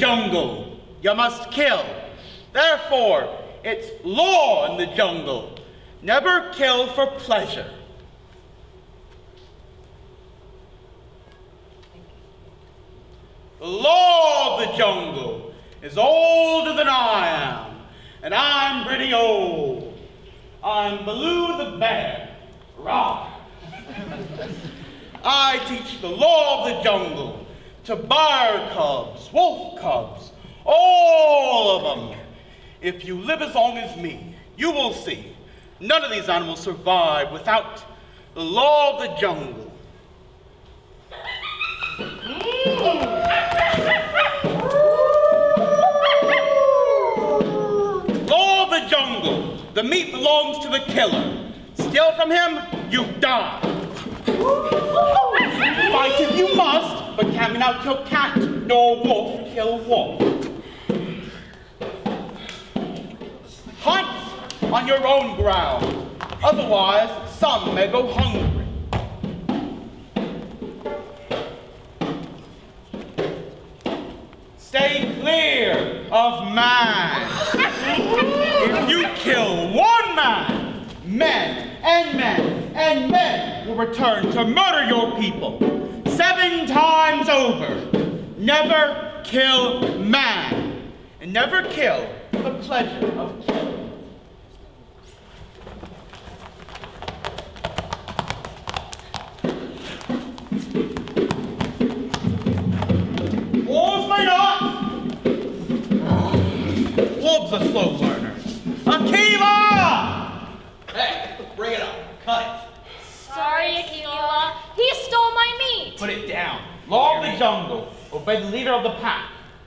jungle. You must kill. Therefore, it's law in the jungle. Never kill for pleasure. The law of the jungle is older than I am, and I'm pretty old. I'm Baloo the bear. Rah! I teach the law of the jungle to bear cubs, wolf cubs, all of them. If you live as long as me, you will see none of these animals survive without the law of the jungle. Law of the jungle. The meat belongs to the killer. Steal from him, you die. Fight if you must, but cat may not kill cat, nor wolf kill wolf. Hunt on your own ground, otherwise some may go hungry. Stay clear of man. If you kill one man, men and men will return to murder your people 7 times over. Never kill man, and never kill for the pleasure of killing. Wolves may not. Wolves are slow learners. Akela! Hey, bring it up. Cut it. Sorry, Akela. He stole my meat. Put it down. Law of the jungle. Obey the leader of the pack.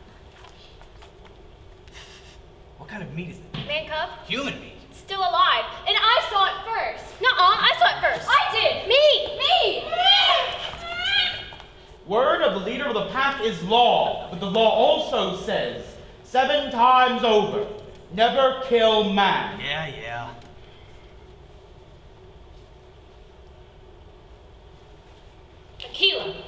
What kind of meat is it? Man cub? Human meat. Still alive. And I saw it first. Nuh-uh, I saw it first. I did. Me. Word of the leader of the pack is law, but the law also says 7 times over, never kill man. Yeah. Akela.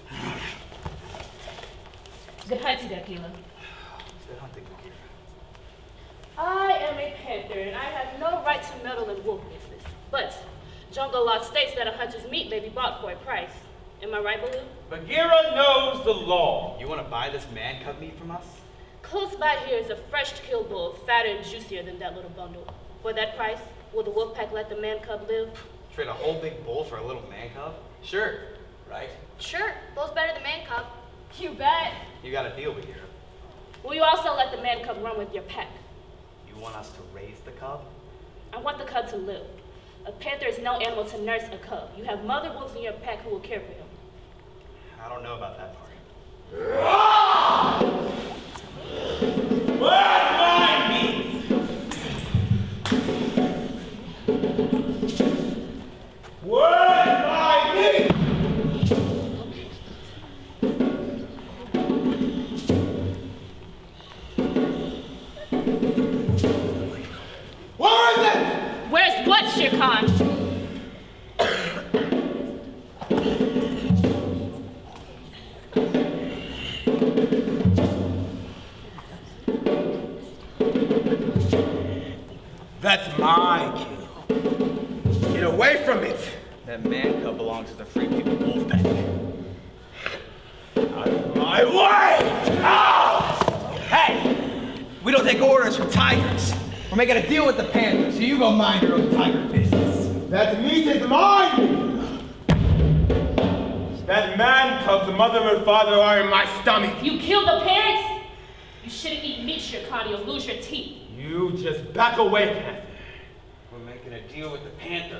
Good hunting, Akela. Good hunting, Akela. I am a panther, and I have no right to meddle in wolf business. But jungle law states that a hunter's meat may be bought for a price. Am I right, Baloo? Bagheera knows the law. You want to buy this man cub meat from us? Close by here is a fresh-killed bull, fatter and juicier than that little bundle. For that price, will the wolf pack let the man cub live? Trade a whole big bull for a little man cub? Sure, right? Sure, bull's better than man cub. You bet. You got a deal, Bagheera. Will you also let the man cub run with your pack? You want us to raise the cub? I want the cub to live. A panther is no animal to nurse a cub. You have mother wolves in your pack who will care for him. I don't know about that part. Where's my meat? Where's my meat? Where is it? Where's what, Shere Khan? That's my kill. Get away from it. That man cub belongs to the Free People Wolf Pack. Out of my way! Ow! Hey! We don't take orders from tigers. We're making a deal with the panthers, so you go mind your own tiger business. That meat is mine! That man cub, the mother and father are in my stomach. You killed the parents? You shouldn't eat meat, Shere Khan. You'll lose your teeth. You just back away, Panther. We're making a deal with the panther.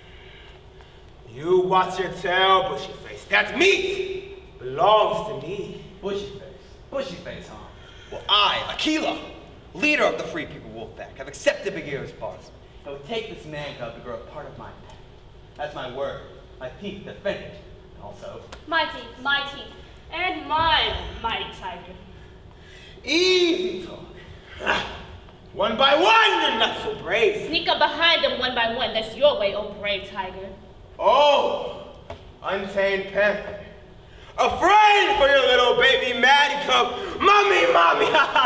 You watch your tail, bushy face. That meat belongs to me. Bushy face, huh? Well, I, Akela, leader of the Free People Wolf Pack, have accepted Bagheera's bargain. I would take this man cub to grow a part of my pack. That's my word. My teeth defend it. And also, My teeth, and mine, mighty tiger. Easy talk. One by one, you're not so brave. Sneak up behind them one by one. That's your way, oh brave tiger. Oh, untamed panther. Afraid for your little baby man cub. Mommy, mommy.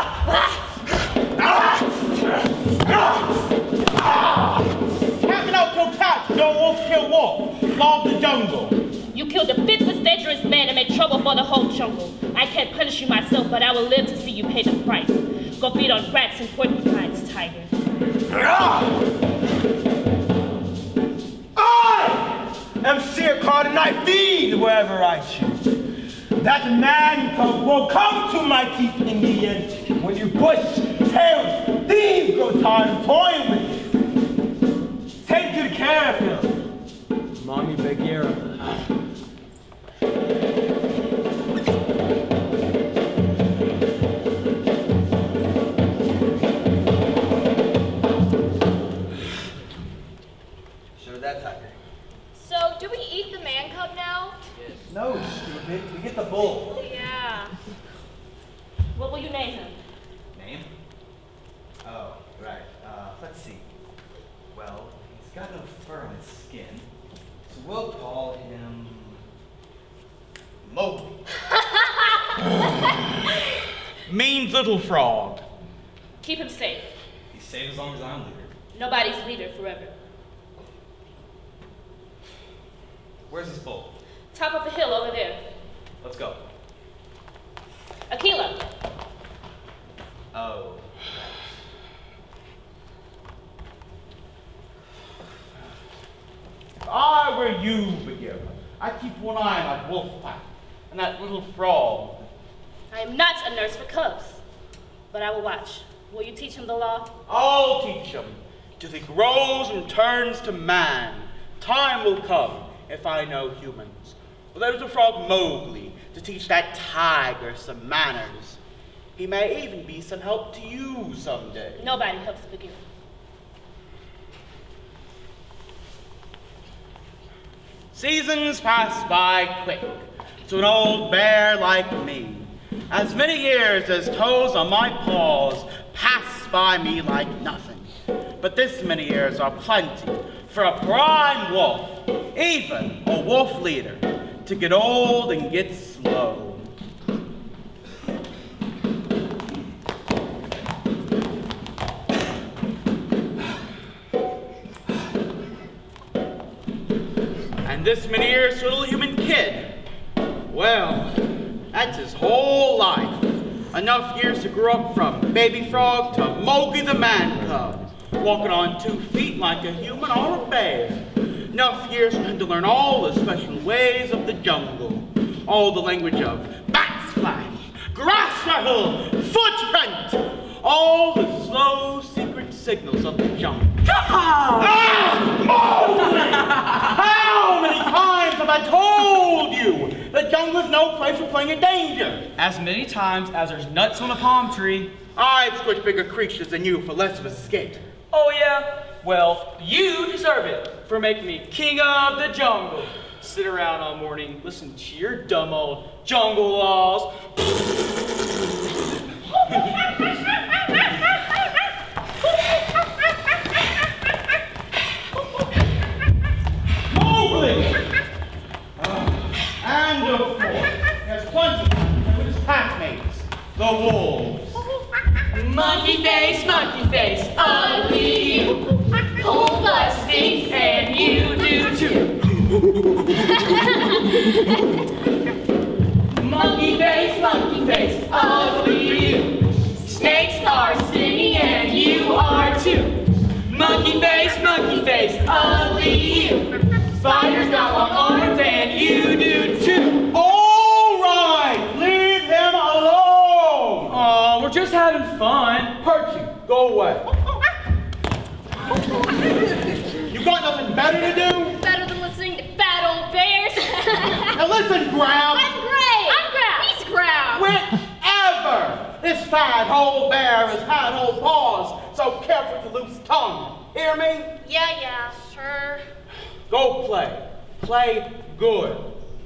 Captain out kill cats, no wolf kill wolf. Law of the jungle. You killed the fiercest, dangerous man and made trouble for the whole jungle. I can't punish you myself, but I will live to see you pay the price. Go feed on rats and porcupines, tiger. I am Seer Card and I feed wherever I choose. That man cub will come to my teeth in the end. When you push, tail, thieves grow tired of toying with you. Take good care of him. Mommy Bagheera. So, do we eat the man cub now? Yes. No, stupid. We get the bull. Yeah. What will you name him? Name? Oh, right. Let's see. Well, he's got no fur on his skin, so we'll call him Mowgli. Means little frog. Keep him safe. He's safe as long as I'm leader. Nobody's leader forever. Where's this bull? Top of the hill over there. Let's go. Akila. Oh. If I were you, Bagheera, I'd keep one eye on that wolf pack and that little frog. I am not a nurse for cubs, but I will watch. Will you teach him the law? I'll teach him till he grows and turns to man. Time will come, if I know humans. Well, there's the frog Mowgli to teach that tiger some manners. He may even be some help to you someday. Nobody helps Bagheera. Seasons pass by quick to an old bear like me. As many years as toes on my paws pass by me like nothing. But this many years are plenty for a prime wolf, even a wolf leader, to get old and get slow. And this many years to a little human kid, well, that's his whole life. Enough years to grow up from baby frog to Mowgli the man cub, walking on 2 feet like a human or a bear. Enough years for him to learn all the special ways of the jungle, all the language of bat splash, grass rattle, footprint, all the slow secret signals of the jungle. How many times have I told you the jungle is no place for playing in danger? As many times as there's nuts on a palm tree. I've squished bigger creatures than you for less of a skate. Oh yeah? Well, you deserve it for making me king of the jungle. Sit around all morning, listen to your dumb old jungle laws. And of course, there's plenty with his packmates, the wolves. Monkey face, ugly you. Whole bus stinks and you do too. Monkey face, ugly you. Snakes are stinging and you are too. Monkey face, ugly you. Spiders got long arms and you do too. All right, leave him alone. Aw, we're just having fun. Hurt you, go away. You got nothing better to do? Better than listening to bad old bears. Now listen, Ground. I'm Gray. I'm Ground. He's Ground. Whichever. This fat old bear has had old paws, so careful to loose tongue. Hear me? Yeah, sure. Go play. Play good.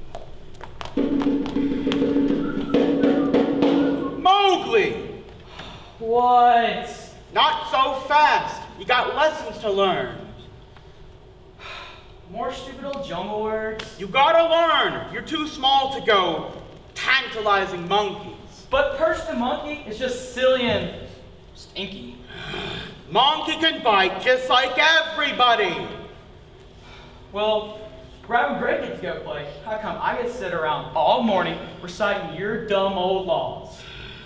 Mowgli! What? Not so fast. You got lessons to learn. More stupid old jungle words. You gotta learn. You're too small to go tantalizing monkeys. But Perch the monkey is just silly and stinky. Monkey can bite just like everybody. Well, Grab and Greg get to go play. How come I get to sit around all morning reciting your dumb old laws?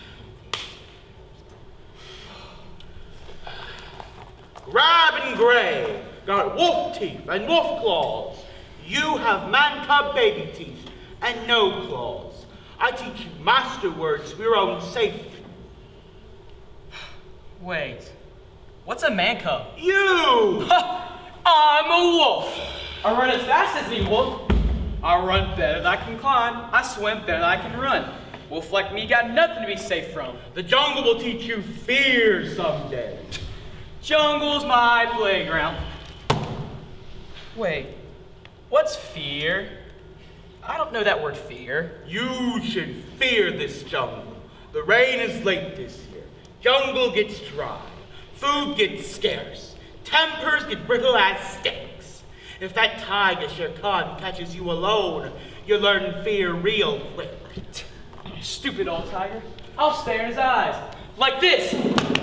Grab and Gray got wolf teeth and wolf claws. You have man cub baby teeth and no claws. I teach you master words for your own safety. Wait, what's a man cub? You! I'm a wolf. I run as fast as any wolf. I run better than I can climb. I swim better than I can run. Wolf like me got nothing to be safe from. The jungle will teach you fear someday. Jungle's my playground. Wait, what's fear? I don't know that word fear. You should fear this jungle. The rain is late this year. Jungle gets dry. Food gets scarce. Tempers get brittle as sticks. If that tiger Shere Khan catches you alone, you'll learn fear real quick. Stupid old tiger. I'll stare in his eyes. Like this.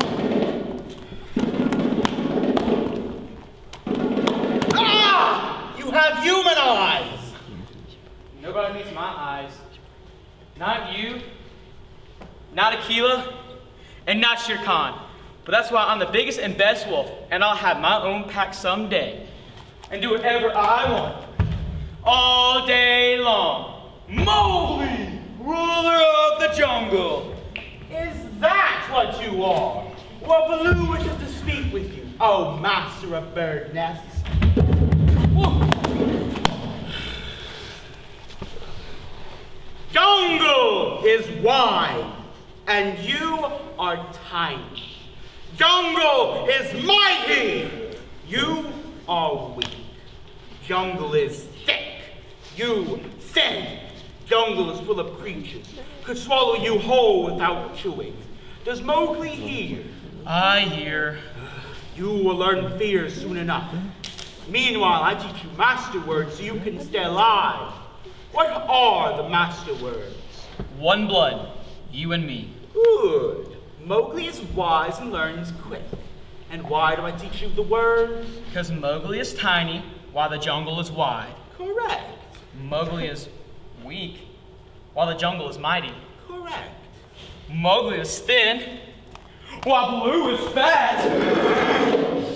Ah! You have human eyes! Nobody needs my eyes. Not you, not Akila, and not Shere Khan. But that's why I'm the biggest and best wolf, and I'll have my own pack someday. And do whatever I want. All day long. Mowgli, ruler of the jungle. Is that what you are? Well, Baloo wishes to speak with you. Oh, master of bird nests. Jungle is wide, and you are tiny. Jungle is mighty, you are weak. Jungle is thick, you thin. Jungle is full of creatures, could swallow you whole without chewing. Does Mowgli hear? I hear. You will learn fear soon enough. Meanwhile, I teach you master words so you can stay alive. What are the master words? One blood, you and me. Good. Mowgli is wise and learns quick. And why do I teach you the words? Because Mowgli is tiny, while the jungle is wide. Correct. Mowgli is weak, while the jungle is mighty. Correct. Mowgli is thin, while Baloo is fat.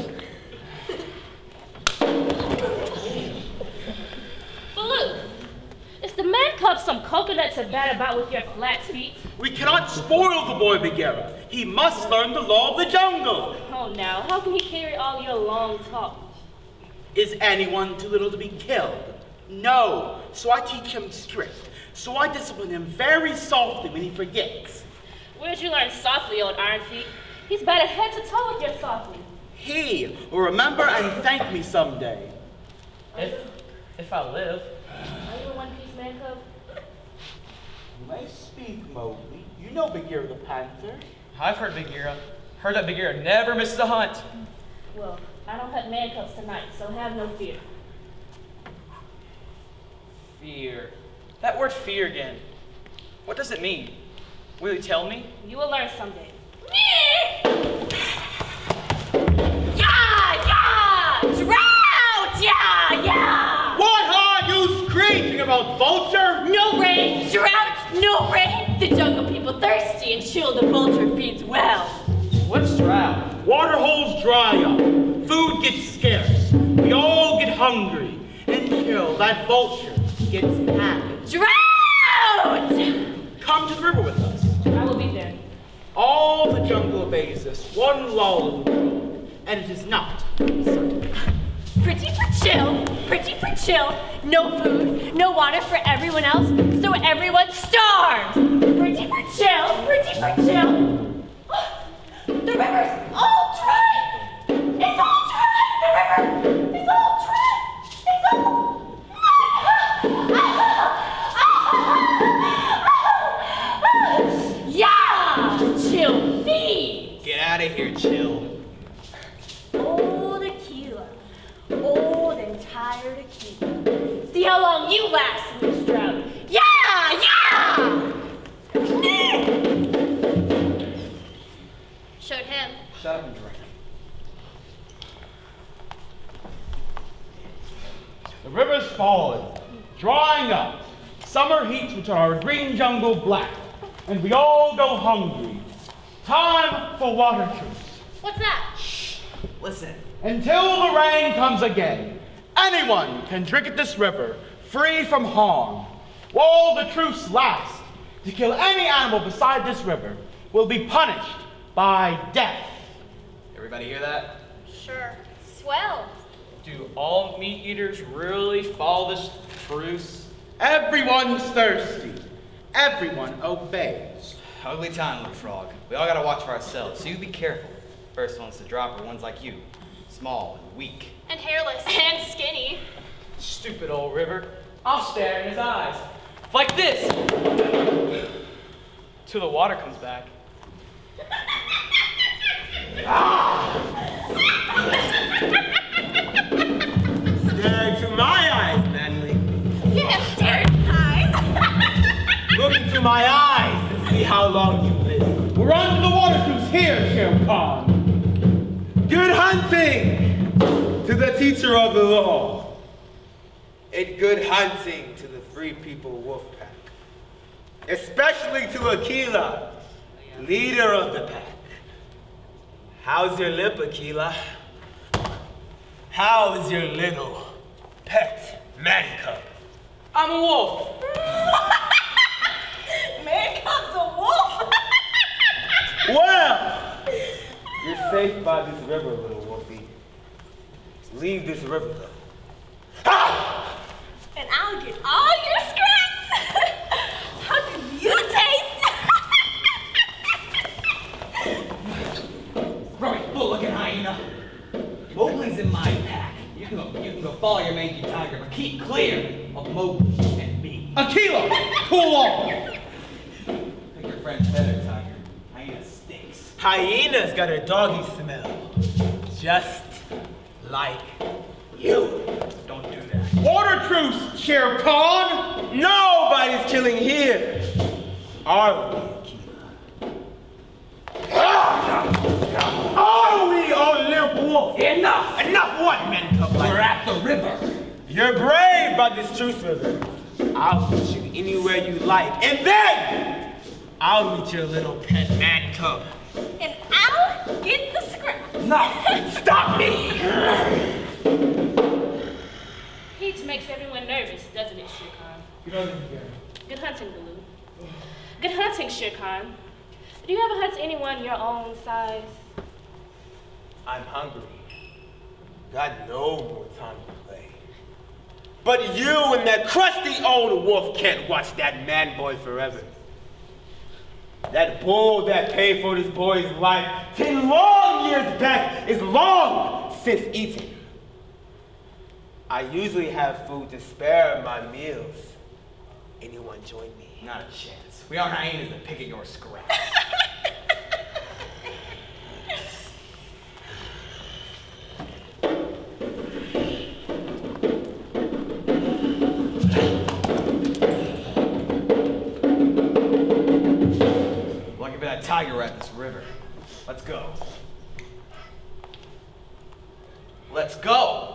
Baloo, is the man cub some coconut to bat about with your flat feet? We cannot spoil the boy Bagheera. He must learn the law of the jungle. Oh, now, how can he carry all your long talk? Is anyone too little to be killed? No. So I teach him strict. So I discipline him very softly when he forgets. Where'd you learn softly, old Iron Feet? He's better head to toe with your softly. He will remember and thank me someday. If I live. Are you a one-piece man cub? You may speak, Mowgli. You know Bagheera the Panther. I've heard Bagheera. Heard that Bagheera never misses a hunt. Well, I don't hunt man cubs tonight, so have no fear. Fear. That word fear again. What does it mean? Will you tell me? You will learn someday. Drought! Yeah! What are you screaming about, vulture? No rain, drought, no rain. The jungle people thirsty and chill, the vulture feeds well. What's drought? Water holes dry up. Food gets scarce. We all get hungry. And chill, that vulture gets happy. Drought! Come to the river with us. I will be there. All the jungle obeys this one law of the world, and it is not certain. Pretty for chill. No food, no water for everyone else, so everyone starves. Pretty for chill. The river's all dry. It's all dry. The river is all dry. It's all. Yeah, chill feed. Get out of here, Chill. Old Akila, old and tired Akila. See how long you last in this drought. Yeah! Showed him. Shut up and drink. The river's falling, drying up. Summer heats which are our green jungle black, and we all go hungry. Time for water truce. What's that? Shh. Listen. Until the rain comes again, anyone can drink at this river, free from harm. While the truce lasts, to kill any animal beside this river will be punished by death. Everybody hear that? Sure. Swell. Do all meat eaters really follow this truce? Everyone's thirsty. Everyone obeys. Ugly time, little frog. We all gotta watch for ourselves, so you be careful. First ones to drop are ones like you. Small and weak. And hairless. And skinny. Stupid old river. I'll stare in his eyes. Like this. Till the water comes back. Stare into my eyes, Manly. Yeah, stare in his eyes. Look into my eyes and see how long you live. We're under the water truce here, Shere Khan. Good hunting to the teacher of the law. And good hunting to the Free People Wolf Pack. Especially to Aquila, leader of the pack. How's your lip, Aquila? How is your little pet man cub? I'm a wolf. Man cub's a wolf. Well, you're safe by this river, little wolfie. Leave this river, though. Ah! And I'll get all your scraps. How do you taste? Right, bull-looking hyena. Mowgli's in my pack. You can go follow your mangy tiger, but keep clear of Mowgli and me. Aquila, pull off. Pick your friend's better, tiger. Hyena stinks. Hyena's got a doggy smell. Just like you. Don't do that. Water truce, Shere Khan. Nobody's killing here. Are we, Aquila? Are we, oh little wolf? Enough! Enough what, men cub like? We're at the river. You're brave by this truce river. I'll put you anywhere you like. And then I'll meet your little pet man cub. And I'll get the scraps. No, stop me! Heat makes everyone nervous, doesn't it, Shere Khan? Good hunting, Baloo. Good hunting, Shere Khan. Do you ever hunt anyone your own size? I'm hungry. Got no more time to play. But you and that crusty old wolf can't watch that man boy forever. That bull that paid for this boy's life 10 long years back is long since eaten. I usually have food to spare my meals. Anyone join me? Not a chance. We aren't hyenas that pick at your scraps. Lucky for that tiger at this river. Let's go. Let's go!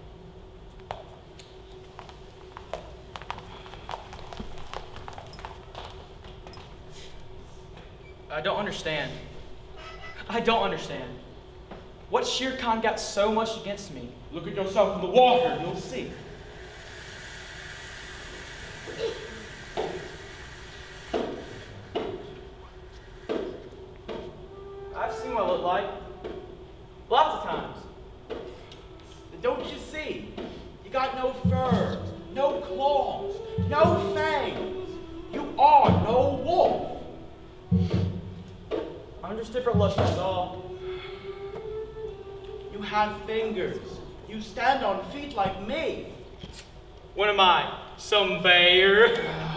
I don't understand. I don't understand. What Shere Khan got so much against me? Look at yourself in the water and you'll see. I've seen what I look like. Lots of times. Don't you see? You got no fur, no claws, no fangs. You are no wolf. I'm just different lush, that's all. You have fingers. You stand on feet like me. When am I? Some bear?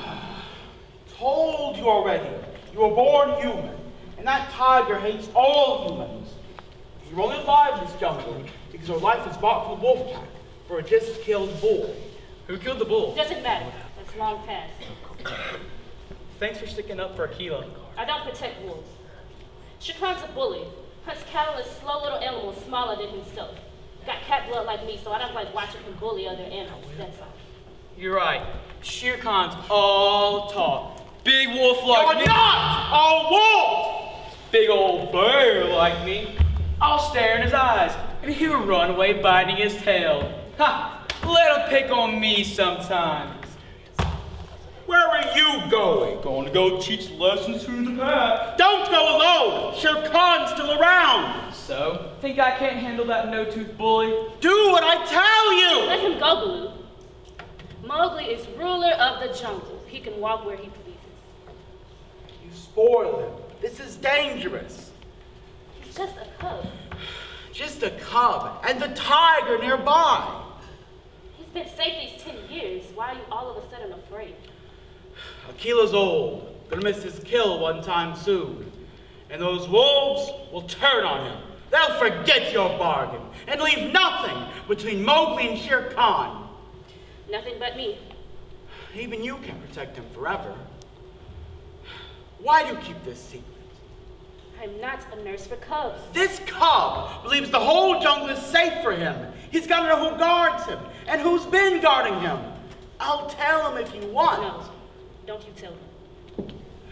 Told you already. You were born human, and that tiger hates all humans. You're only alive in this jungle because your life is bought from the wolf pack for a just-killed bull. Who killed the bull? Doesn't matter. It's long past. Thanks for sticking up for Akila. I don't protect wolves. Shirkan's a bully. Hunts cattle and slow little animals smaller than himself. Got cat blood like me, so I don't like watching him bully other animals. That's all. You're right. Shere Khan's all talk. Big wolf like me. You're not a wolf! Big old bear like me. I'll stare in his eyes, and he'll run away biting his tail. Ha! Let him pick on me sometime. Where are you going? Going to go teach lessons to the pack. Don't go alone! Shere Khan's still around! So, think I can't handle that no-tooth bully? Do what I tell you! Let him go, Baloo. Mowgli is ruler of the jungle. He can walk where he pleases. You spoil him. This is dangerous. He's just a cub. Just a cub and the tiger nearby. He's been safe these 10 years. Why are you all of a sudden afraid? Akila's old. Gonna miss his kill one time soon. And those wolves will turn on him. They'll forget your bargain and leave nothing between Mowgli and Shere Khan. Nothing but me. Even you can't protect him forever. Why do you keep this secret? I'm not a nurse for cubs. This cub believes the whole jungle is safe for him. He's got to know who guards him and who's been guarding him. I'll tell him if you want. No, don't you tell him.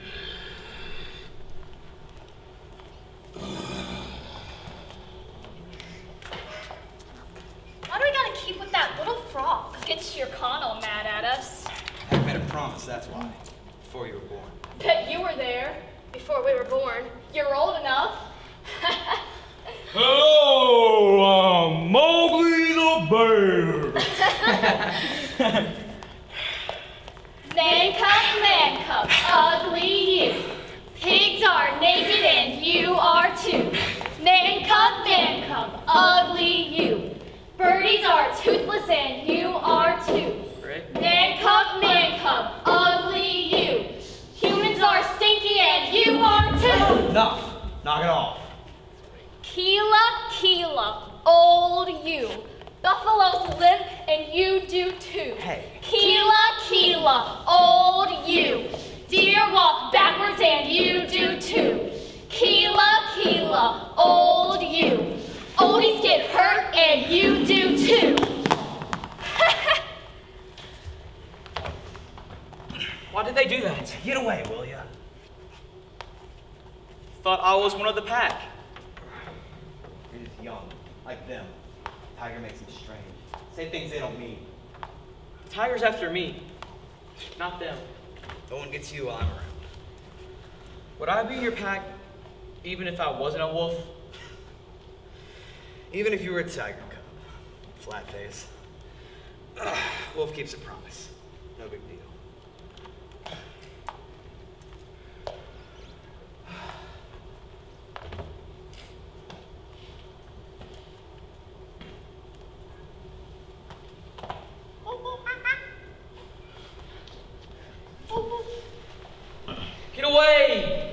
Why do we gotta keep with that little frog? Gets Shere Khan all mad at us. I made a promise, that's why. Before you were born. Bet you were there before we were born. You're old enough. Hello, I'm Mowgli the bear. Man cub, ugly you. Pigs are naked and you are too. Man cub, ugly you. Birdies are toothless and you are too. Right? Man cub, ugly you. Humans are stinky and you are too. Enough! Knock it off. Keela, old you. Buffaloes limp and you do too. Hey. Keela, old you. Deer walk backwards and you do too. Keela, old you. Oldies get hurt and you do too. Why did they do that? Get away, will ya? Thought I was one of the pack. You're just young, like them. Tiger makes them strange. Say things they don't mean. The tiger's after me, not them. No one gets you while I'm around. Would I be in your pack even if I wasn't a wolf? Even if you were a tiger cub. Flat face. Wolf keeps a promise. No big deal. Get away!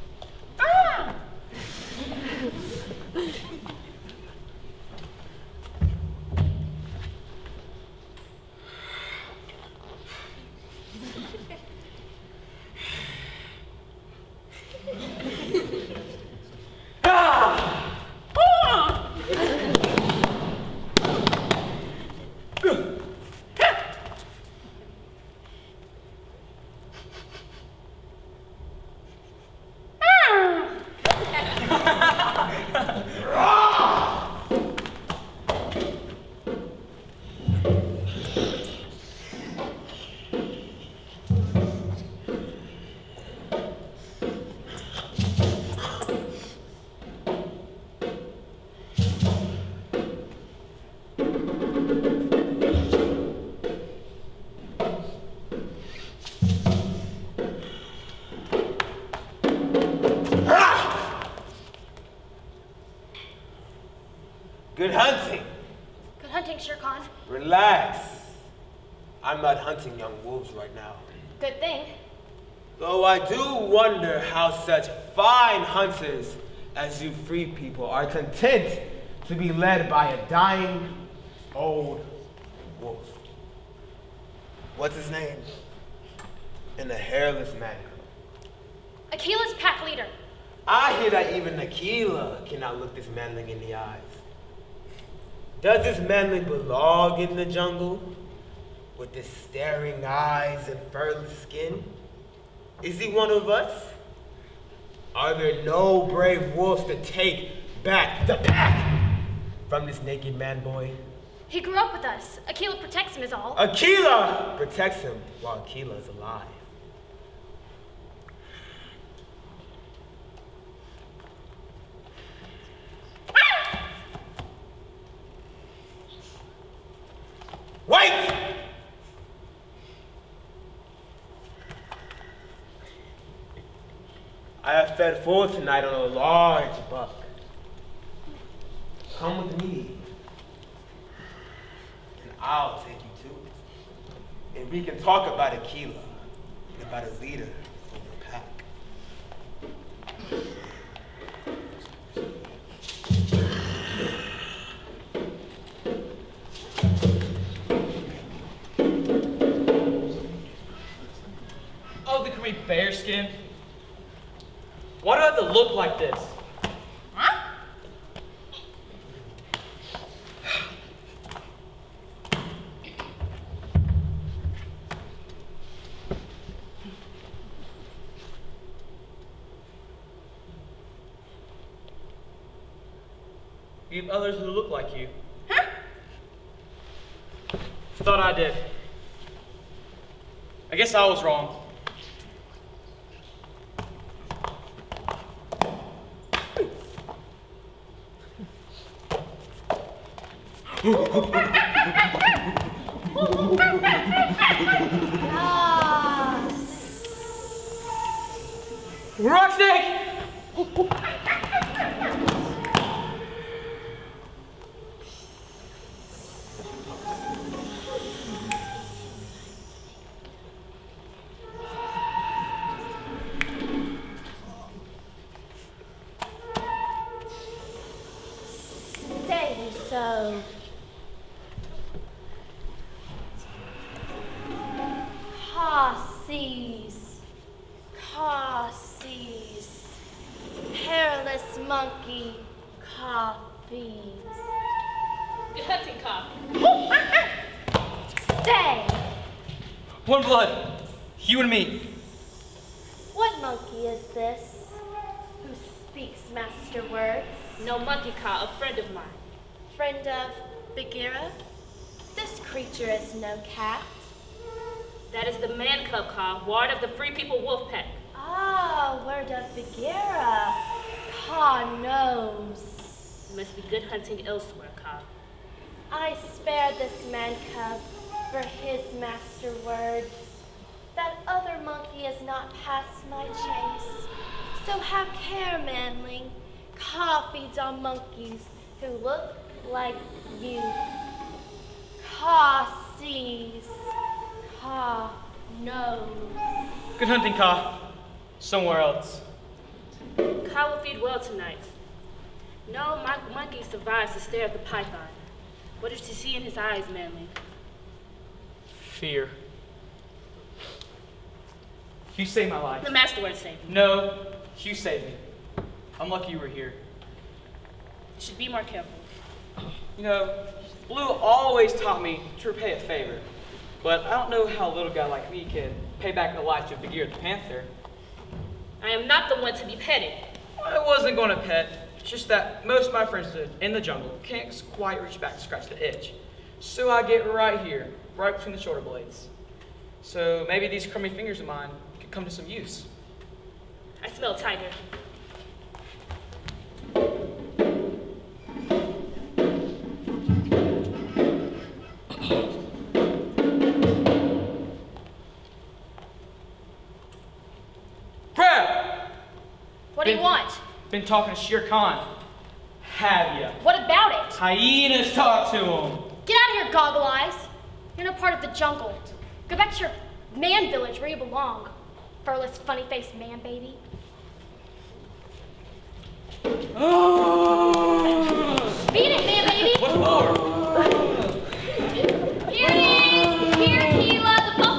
Good hunting. Good hunting, Shere Khan. Relax. I'm not hunting young wolves right now. Good thing. Though I do wonder how such fine hunters as you free people are content to be led by a dying old wolf. What's his name? And the hairless man. Aquila's pack leader. I hear that even Aquila cannot look this manling in the eyes. Does this manling belong in the jungle? With his staring eyes and furless skin? Is he one of us? Are there no brave wolves to take back the pack from this naked man boy? He grew up with us. Aquila protects him is all. Aquila protects him while Aquila is alive. Wait! I have fed full tonight on a large buck. Come with me, and I'll take you to it. And we can talk about Aquila, and about a leader for the pack. Oh, the creepy bearskin. Why do I have to look like this? Huh? You have others who look like you. Huh? Thought I did. I guess I was wrong. Rock snake! Stay so. Cassies, hairless monkey, coffees. Good hunting, Cobb. Stay. One blood. You and me. What monkey is this who speaks master words? No monkey, Cobb, a friend of mine. Friend of Bagheera? This creature is no cat. That is the man cub, Cobb, ward of the Free People Wolf Pack. Ah, word of Bagheera. Ka knows. You must be good hunting elsewhere, Cobb. I spare this man cub for his master words. That other monkey has not passed my chase. So have care, manling. Ka feeds on monkeys who look like you. Ka sees. Ka knows. Good hunting, Ka. Somewhere else. Ka will feed well tonight. No monkey survives the stare of the python. What is to see in his eyes, manling? Fear. You saved my life. The master word saved me. No, you saved me. I'm lucky you were here. You should be more careful. You know, Blue always taught me to repay a favor, but I don't know how a little guy like me can pay back the life of Bagheera the Panther. I am not the one to be petted. I wasn't going to pet. It's just that most of my friends in the jungle can't quite reach back to scratch the itch. So I get right here, right between the shoulder blades. So maybe these crummy fingers of mine could come to some use. I smell tiger. Crab! What do you want? Been talking to Shere Khan. Have ya? What about it? Hyenas talk to him. Get out of here, goggle eyes. You're no part of the jungle. Go back to your man village where you belong. Furless, funny-faced man, baby. Beat it, man, baby. What for? Here it is. Here, Aquila, the buffalo.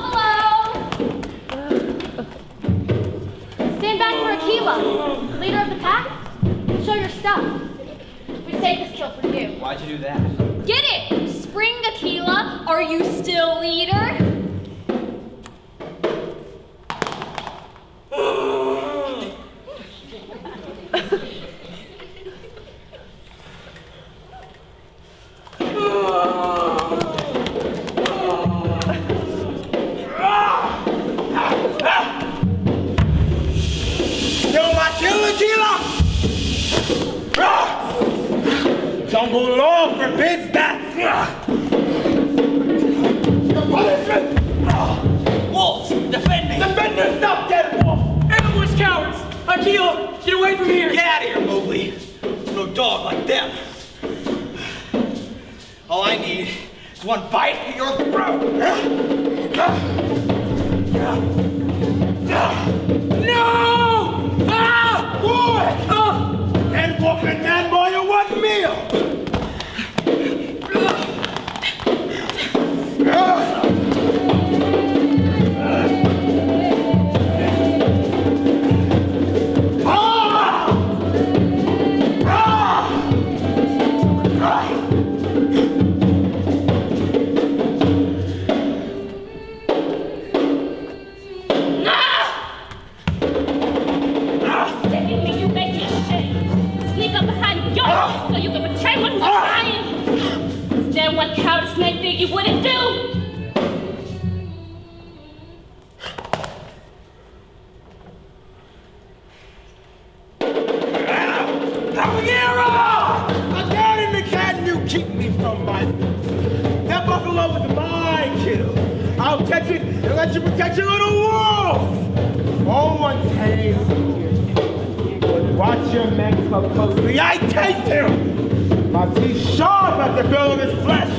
all your stuff. We saved this kill for you. Why'd you do that? Get it! Spring Aquila, are you still leader? Jungle law forbids that! The punishment! Wolves, defend me! Defend yourself, dead wolf! Everyone's cowards! Aquila, get away from here! Get out of here, Mowgli! No dog like them. All I need is one bite at your throat. No! Ah! Boy! Dead wolf and man boy in one meal! You wouldn't do! Again, can you keep me from my boots? That buffalo was my kill. I'll catch it and let you protect your little wolf. All one taste. Watch your man come closely. I taste him. My teeth sharp at the feel of his flesh.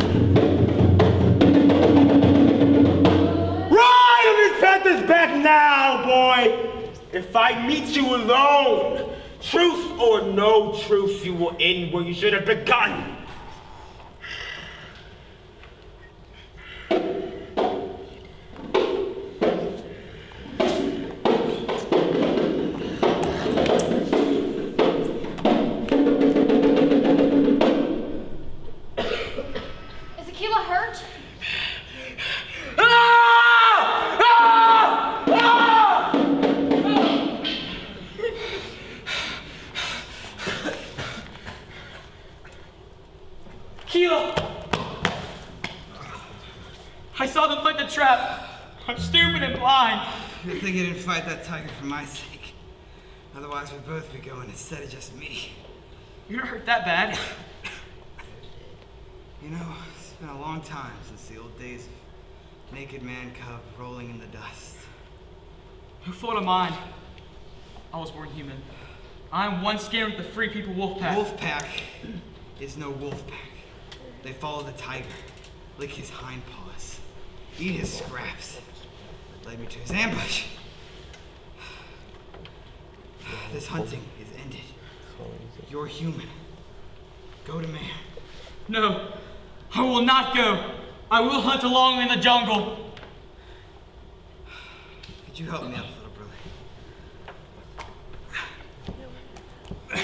Panther's back now, boy. If I meet you alone, truth or no truth, you will end where you should have begun. Is Aquila hurt? I saw them put the trap. I'm stupid and blind. Good thing you didn't fight that tiger for my sake. Otherwise, we'd both be going instead of just me. You're not hurt that bad. You know, it's been a long time since the old days of naked man cub rolling in the dust. Who fault of mine? I was born human. I'm one skin with the Free People Wolfpack. Wolfpack is no wolfpack. They follow the tiger, lick his hind paws, eat his scraps. Led me to his ambush. This hunting is ended. You're human. Go to man. No, I will not go. I will hunt along in the jungle. Could you help me out, little brother?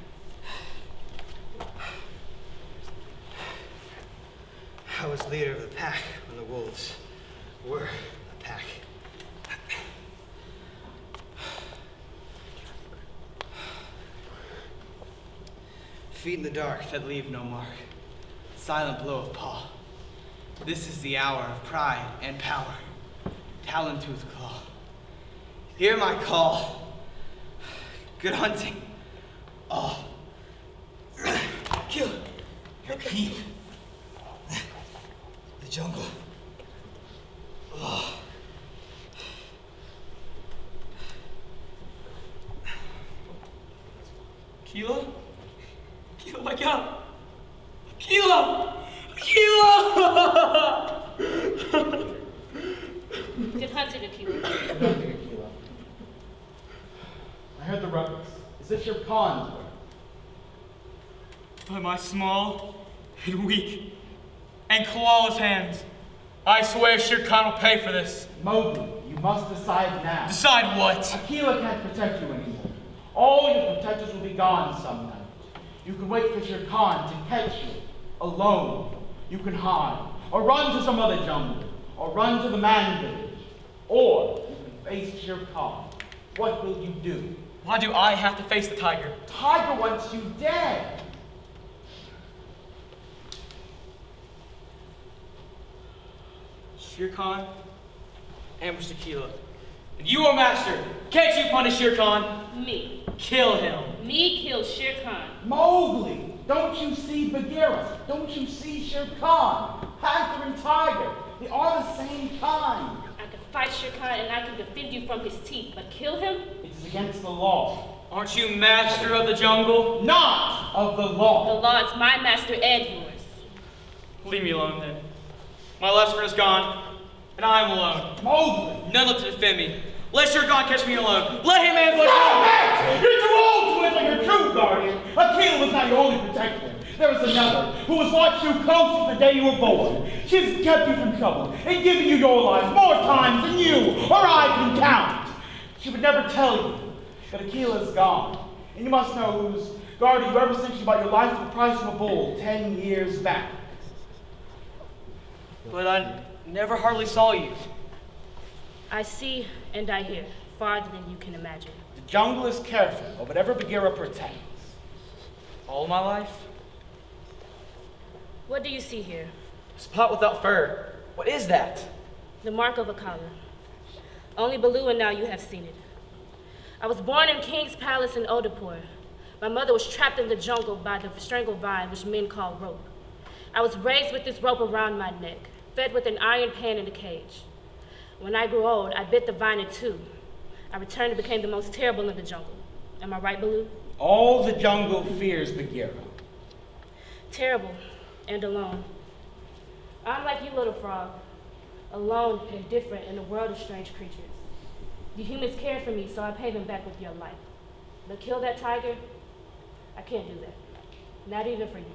I was leader of the pack when the wolves were the pack. Feet in the dark that leave no mark. Silent blow of paw. This is the hour of pride and power. Talon tooth claw. Hear my call. Good hunting. All. Kill. Repeat. The jungle. Oh. Aquila? Aquila, wake up! Aquila! Aquila! Good hunting, Aquila. Good hunting, Aquila. I heard the ruckus. Is this your pond? By my small and weak and clawless hands, I swear Shere Khan will pay for this. Mowgli, you must decide now. Decide what? Aquila can't protect you anymore. All your protectors will be gone some night. You can wait for Shere Khan to catch you, alone. You can hide, or run to some other jungle, or run to the man village, or you can face Shere Khan. What will you do? Why do I have to face the tiger? Tiger wants you dead. Shere Khan ambushed Akela. And you, O master, can't you punish Shere Khan? Me. Kill him. Me kill Shere Khan. Mowgli, don't you see Bagheera? Don't you see Shere Khan? Panther and tiger, they are the same kind. I can fight Shere Khan and I can defend you from his teeth, but kill him? It is against the law. Aren't you master of the jungle? Not of the The law. law is my master and yours. Leave me alone then. My last friend is gone, and I am alone. Mowgli. None left to defend me. Let Shere Khan catch me alone. Let him ambush me. Stop it! You're too old to live like your true guardian. Akela was not your only protector. There was another who has watched you close from the day you were born. She's kept you from trouble and given you your life more times than you or I can count. She would never tell you, but Akela is gone. And you must know who's guarded you ever since you bought your life for the price of a bull 10 years back. But I never hardly saw you. I see and I hear, farther than you can imagine. The jungle is careful of whatever Bagheera protects. All my life? What do you see here? A spot without fur. What is that? The mark of a collar. Only Baloo and now you have seen it. I was born in King's Palace in Odapur. My mother was trapped in the jungle by the strangle vine, which men call rope. I was raised with this rope around my neck, fed with an iron pan in a cage. When I grew old, I bit the vine in two. I returned and became the most terrible in the jungle. Am I right, Baloo? All the jungle fears Bagheera. Terrible and alone. I'm like you, little frog, alone and different in a world of strange creatures. You humans cared for me, so I pay them back with your life. But kill that tiger? I can't do that. Not even for you.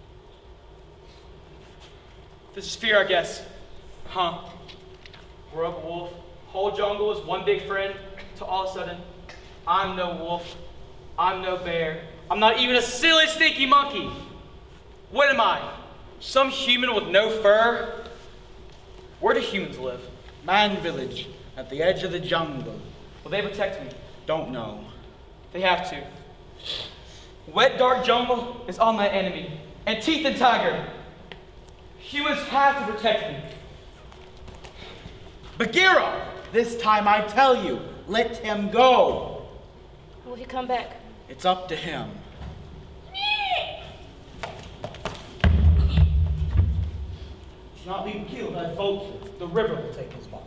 This is fear, I guess. Huh? Grow up a wolf. Whole jungle is one big friend. To all of a sudden, I'm no wolf. I'm no bear. I'm not even a silly, stinky monkey. What am I? Some human with no fur? Where do humans live? Man village, at the edge of the jungle. Will they protect me? Don't know. They have to. Wet, dark jungle is all my enemy. And teeth and tiger. Humans have to protect me. Bagheera, this time I tell you, let him go. Will he come back? It's up to him. If not being killed by vultures, the river will take his body.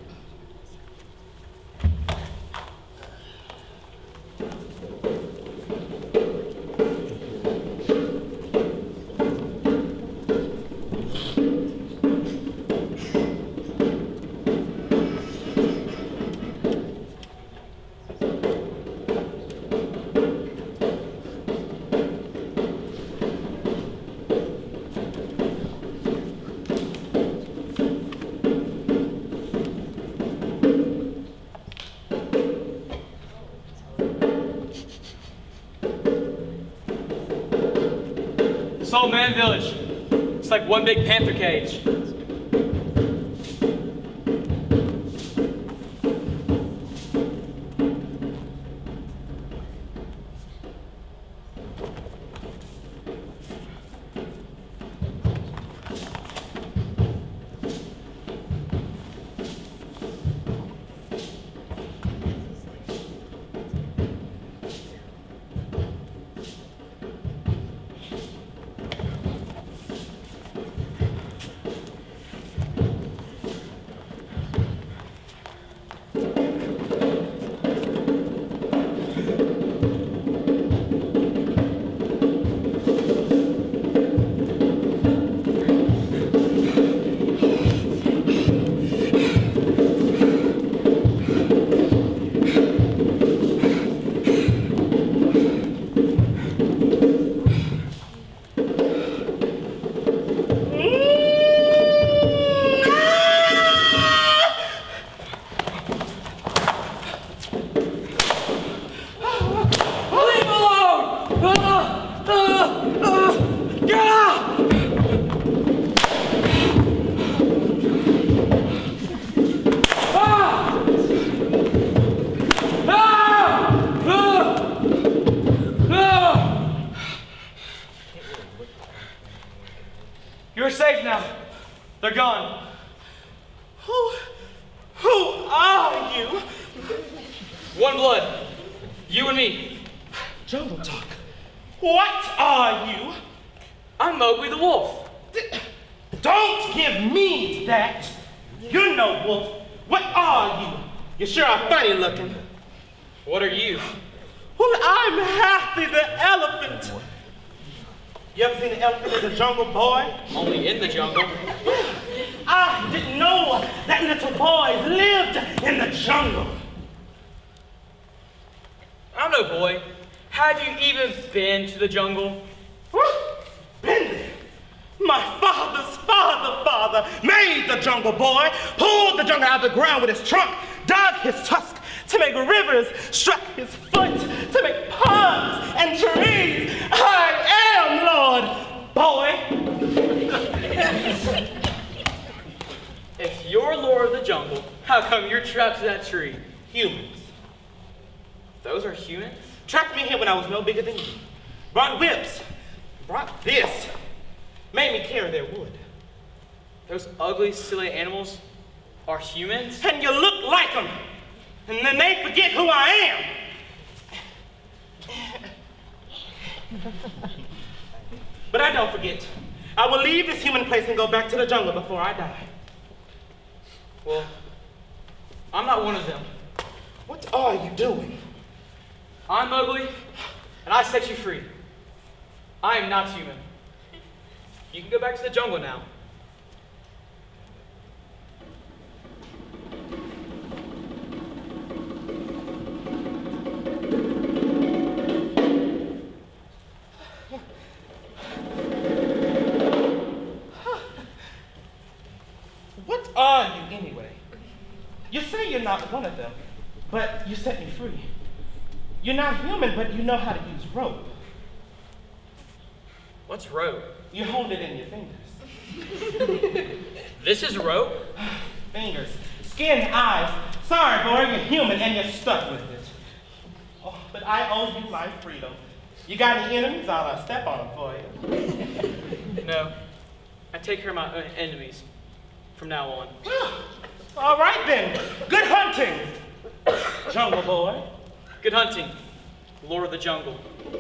This whole man village, it's like one big panther cage. You're safe now. They're gone. Who are you? One blood. You and me. Jungle Talk. What are you? I'm Mowgli the wolf. Don't give me that. You're no wolf. What are you? You sure are funny looking. What are you? Well, I'm Happy the elephant. You ever seen an elephant as a jungle boy? Only in the jungle. I didn't know that little boys lived in the jungle. I'm no boy. Have you even been to the jungle? Been there. My father's father made the jungle boy, pulled the jungle out of the ground with his trunk, dug his tusk to make rivers, struck his foot to make ponds and trees. I am Lord Boy. If you're Lord of the Jungle, how come you're trapped to that tree? Humans. Those are humans? Trapped me here when I was no bigger than you. Brought whips. Brought this. Made me carry their wood. Those ugly, silly animals are humans? And you look like them. And then they forget who I am. But I don't forget. I will leave this human place and go back to the jungle before I die. Well, I'm not one of them. What are you doing? I'm Mowgli, and I set you free. I am not human. You can go back to the jungle now. What are you anyway? You say you're not one of them, but you set me free. You're not human, but you know how to use rope. What's rope? You hold it in your fingers. This is rope? Fingers, skin, eyes. Sorry, boy, you're human and you're stuck with it. Oh, but I owe you my freedom. You got any enemies? I'll step on them for you. No. I take care of my own enemies from now on. All right then. Good hunting, Jungle Boy. Good hunting, Lord of the Jungle.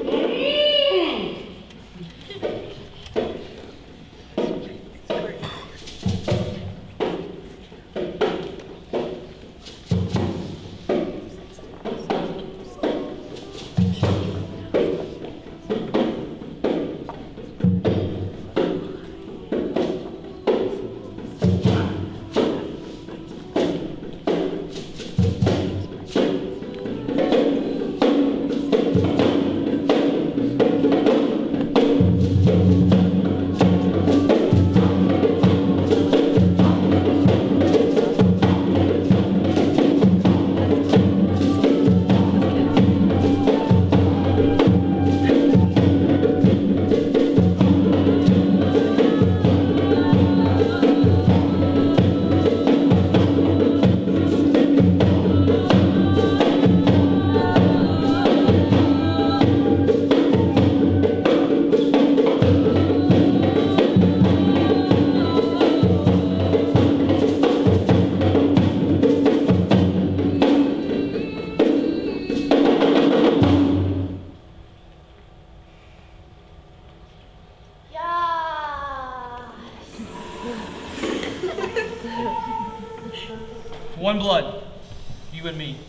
One blood, you and me.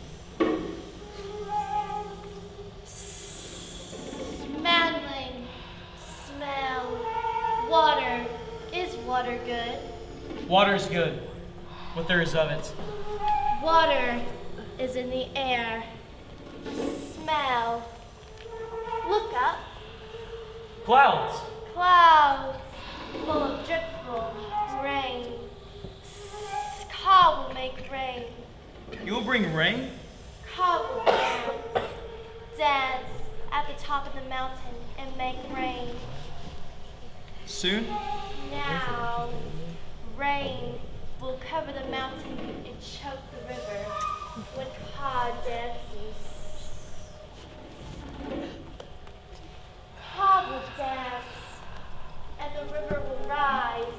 Smelling, smell, water. Is water good? Water is good, what there is of it. Water is in the air. Smell. Look up. Clouds. Clouds full of dripful rain. Ka will make rain. You will bring rain? Ka will dance. Dance at the top of the mountain and make rain. Soon? Now, rain will cover the mountain and choke the river when Ka dances. Ka will dance, and the river will rise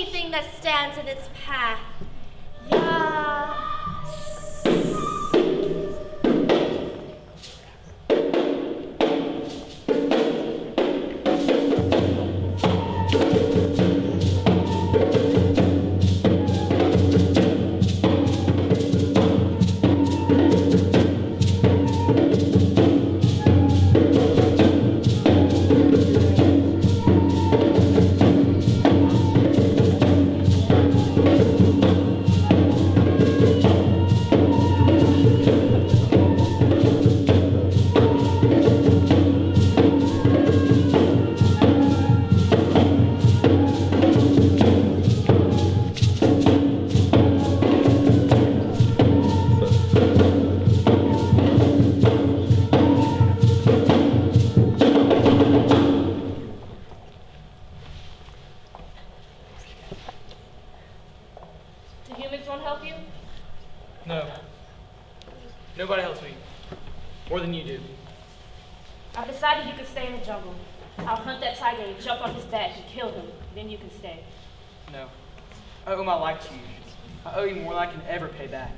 anything that stands in its path. Yeah. Nobody helps me. More than you do. I've decided you can stay in the jungle. I'll hunt that tiger and jump on his back and kill him. Then you can stay. No. I owe my life to you. I owe you more than I can ever pay back.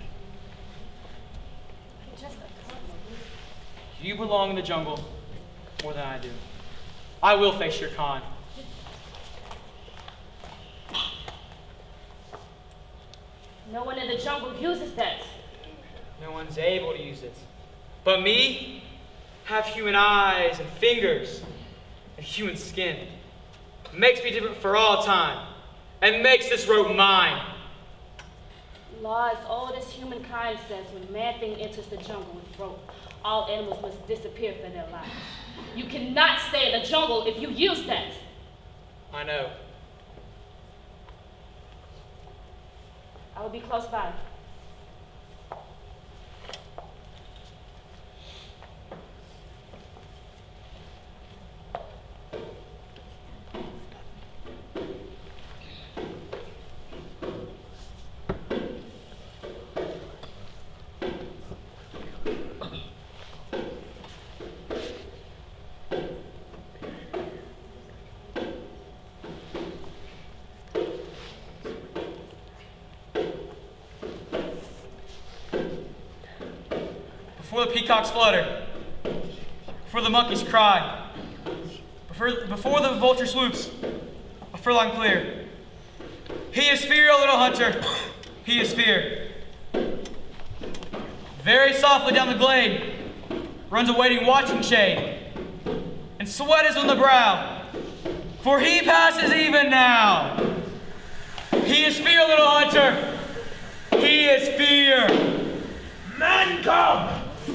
Just a couple. You belong in the jungle more than I do. I will face Shere Khan. No one in the jungle uses that. No one's able to use it. But me, have human eyes and fingers and human skin. It makes me different for all time and makes this rope mine. Law as old as humankind says, when man-thing enters the jungle with rope, all animals must disappear for their lives. You cannot stay in the jungle if you use that. I know. I will be close by. Before the peacocks flutter, before the monkeys cry, before the vulture swoops, a furlong clear. He is fear, O little hunter, he is fear. Very softly down the glade runs a waiting watching shade, and sweat is on the brow, for he passes even now. He is fear, little hunter, he is fear. Man, come!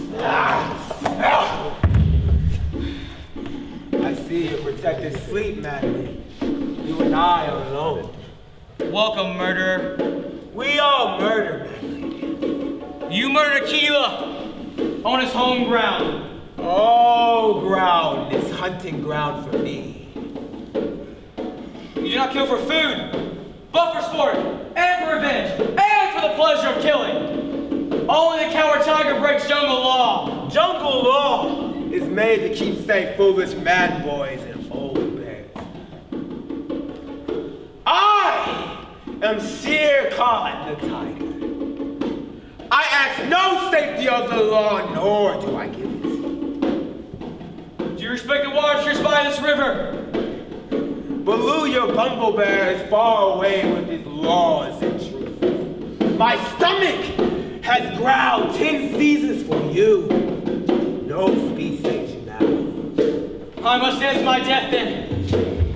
I see you protected sleep, madman. You and I are alone. Welcome, murderer. We all murder, madman. You murdered Aquila on his home ground. All ground is hunting ground for me. You do not kill for food, but for sport, and for revenge, and for the pleasure of killing. Only the coward tiger breaks jungle law. Jungle law is made to keep safe foolish mad boys and old bears. I am Shere Khan the tiger. I ask no safety of the law, nor do I give it. Do you respect the waters by this river? Baloo, your bumble bear, is far away with his laws and truth. My stomach has growled 10 seasons for you. No speed saves you now. I must dance my death then.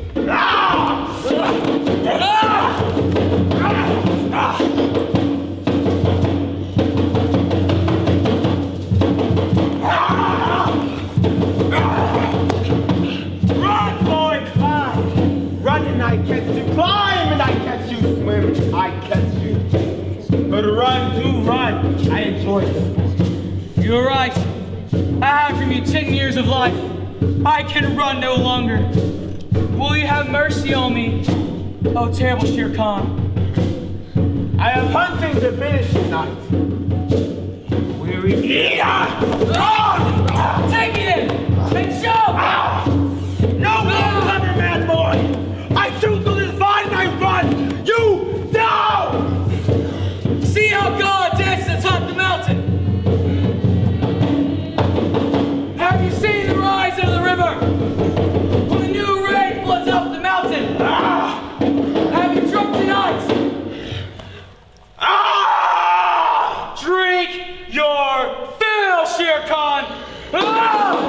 Run, boy, climb. Run and I catch you. Climb and I catch you. Swim and I catch you. But run, do run. I enjoy this. You're right. I have from you 10 years of life. I can run no longer. Will you have mercy on me, oh terrible Shere Khan? I have hunting to finish tonight. Weary. Take me then, and show! No more clever man boy. I shoot through this vine and I run. You Shere Khan! Ah!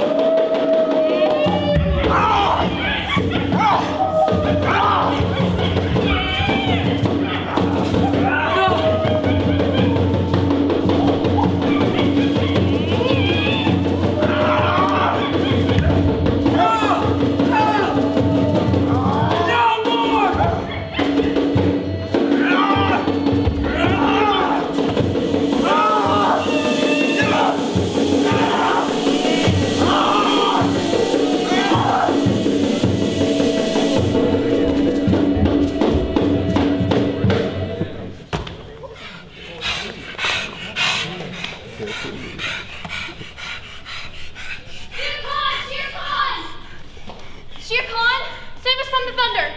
Shere Khan, save us from the thunder.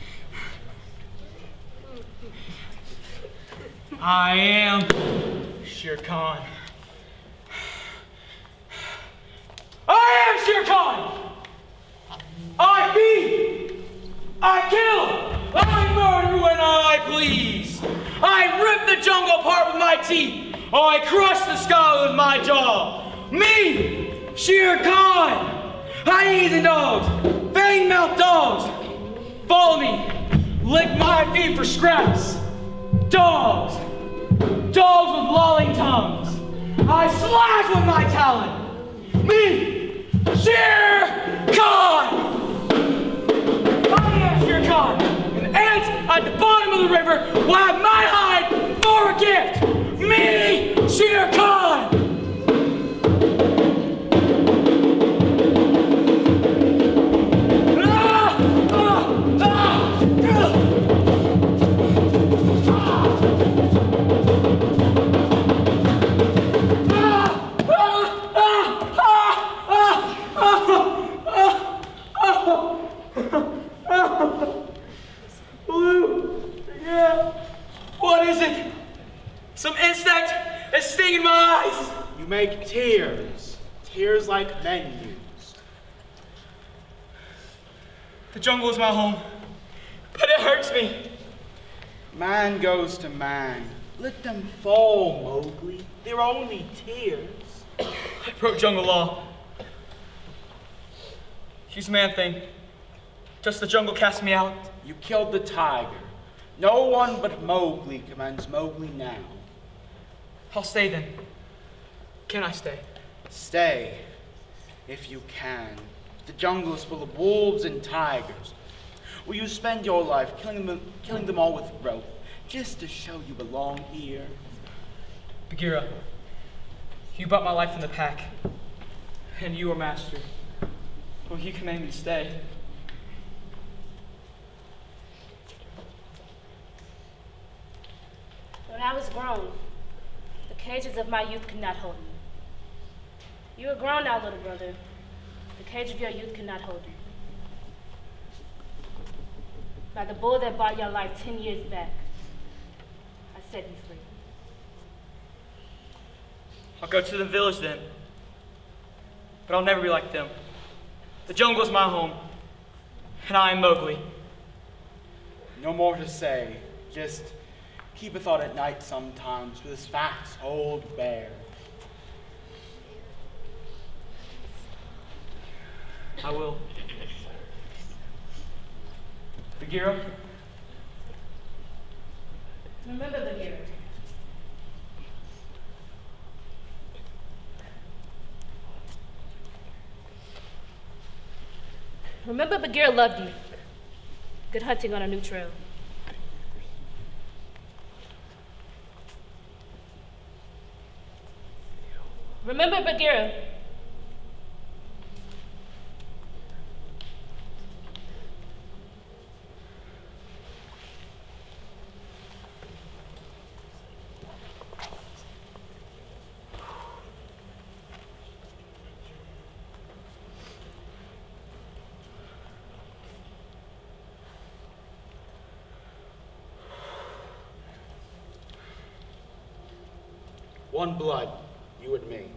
I am Shere Khan. I am Shere Khan! I feed! I kill! I murder when I please! I rip the jungle apart with my teeth! I crush the sky with my jaw! Me! Shere Khan! Hyenas and dogs! Fang-mouthed dogs! Follow me! Lick my feet for scraps! Dogs! Dogs with lolling tongues! I slash with my talon! Me! Shere Khan! I am Shere Khan! An ant at the bottom of the river will have my hide for a gift! Me! Shere Khan! What is it? Some insect is stinging my eyes. You make tears. Tears like men use. The jungle is my home, but it hurts me. Man goes to man. Let them fall, Mowgli. They're only tears. I broke jungle law. She's a man thing. Just the jungle cast me out. You killed the tiger. No one but Mowgli commands Mowgli now. I'll stay then. Can I stay? Stay, if you can. The jungle is full of wolves and tigers. Will you spend your life killing them all with rope, just to show you belong here? Bagheera, you brought my life in the pack, and you are master. Will you command me to stay? When I was grown, the cages of my youth could not hold me. You are grown now, little brother. The cage of your youth cannot hold you. By the bull that bought your life 10 years back, I set you free. I'll go to the village then, but I'll never be like them. The jungle is my home, and I am Mowgli. No more to say, just keep a thought at night sometimes for this fat old bear. I will. Bagheera? Remember, Bagheera. Remember, Bagheera loved you. Good hunting on a new trail. Remember, Bagheera. One blood, you and me.